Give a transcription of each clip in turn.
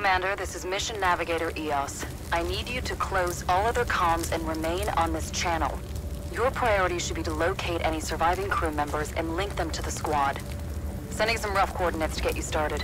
Commander, this is Mission Navigator EOS. I need you to close all other comms and remain on this channel. Your priority should be to locate any surviving crew members and link them to the squad. Sending some rough coordinates to get you started.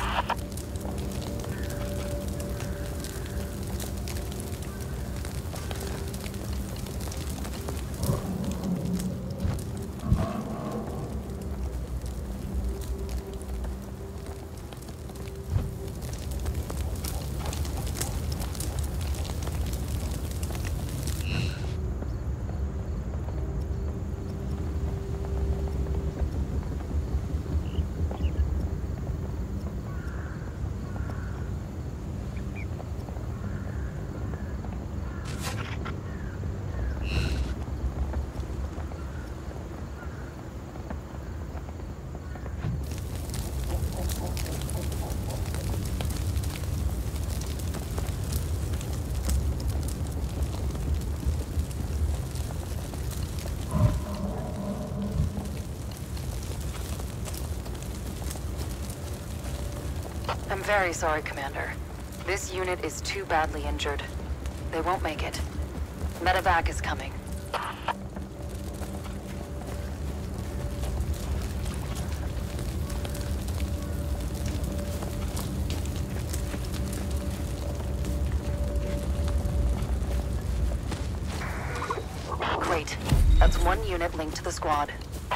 I'm very sorry, Commander. This unit is too badly injured. They won't make it. Medevac is coming. Great. That's one unit linked to the squad.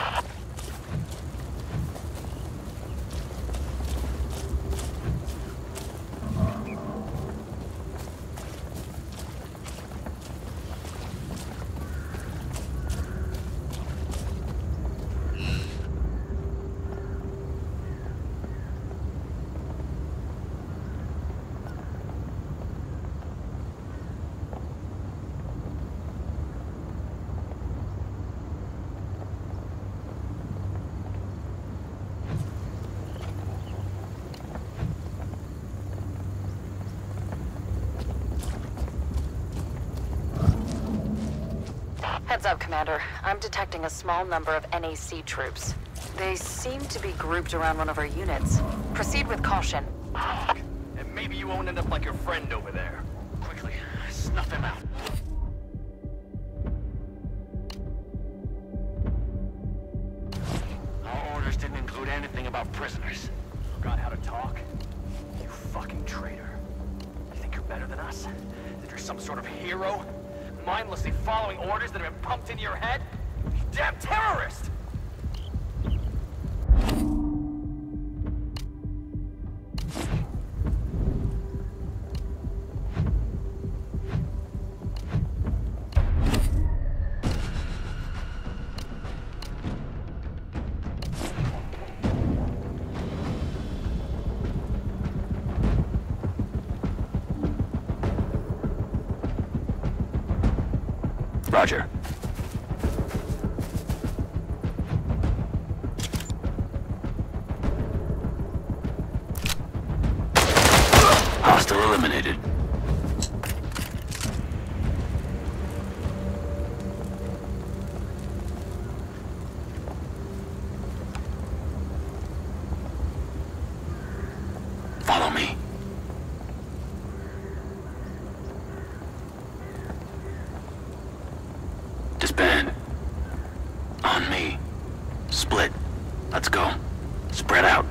Heads up, Commander. I'm detecting a small number of NAC troops. They seem to be grouped around one of our units. Proceed with caution. And maybe you won't end up like your friend over there. Quickly, snuff him out. Our orders didn't include anything about prisoners. Forgot how to talk? You fucking traitor. You think you're better than us? That you're some sort of hero? Mindlessly following orders that have been pumped into your head? You damn terrorist! Roger. Hostile eliminated. Follow me. Disband. On me. Split. Let's go. Spread out.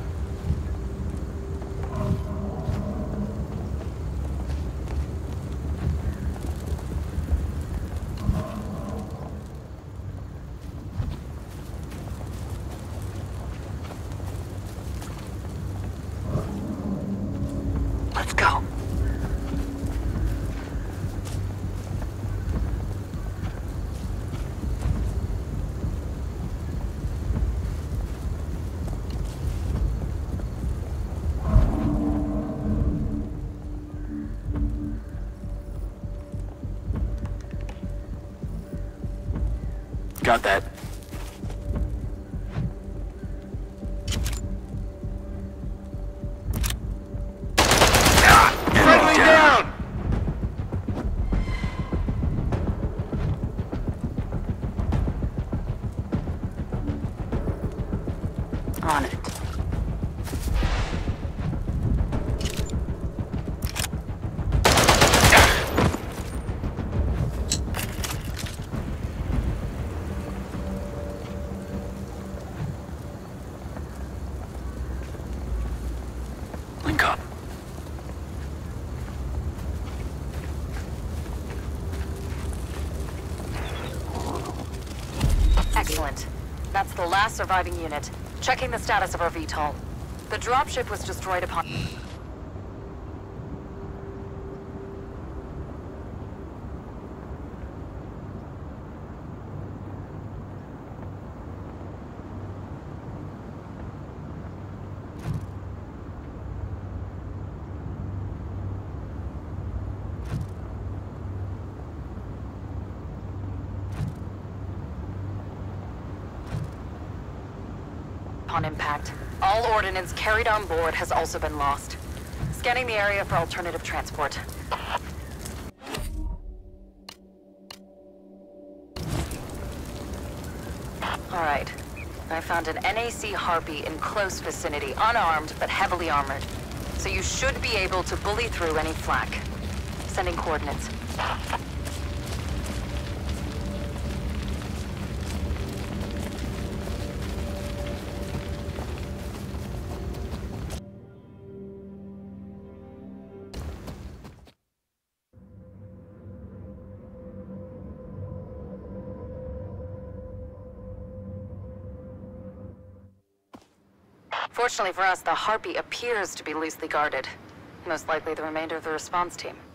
Let's go. Got that. Friendly down! On it. Excellent. That's the last surviving unit. Checking the status of our VTOL. The dropship was destroyed upon... upon impact. All ordnance carried on board has also been lost. Scanning the area for alternative transport. Alright. I found an NAC Harpy in close vicinity, unarmed but heavily armored. So you should be able to bully through any flak. Sending coordinates. Fortunately for us, the Harpy appears to be loosely guarded. Most likely the remainder of the response team.